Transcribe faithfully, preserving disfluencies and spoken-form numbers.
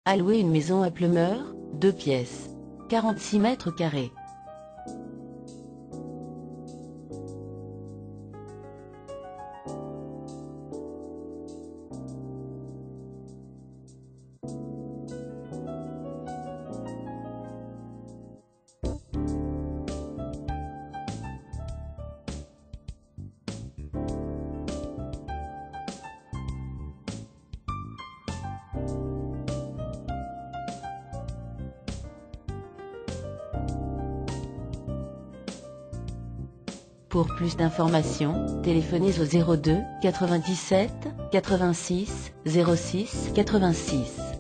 À louer une maison à Pleumeur, deux pièces, quarante-six mètres carrés. Pour plus d'informations, téléphonez au zéro deux quatre-vingt-dix-sept quatre-vingt-six zéro six quatre-vingt-six.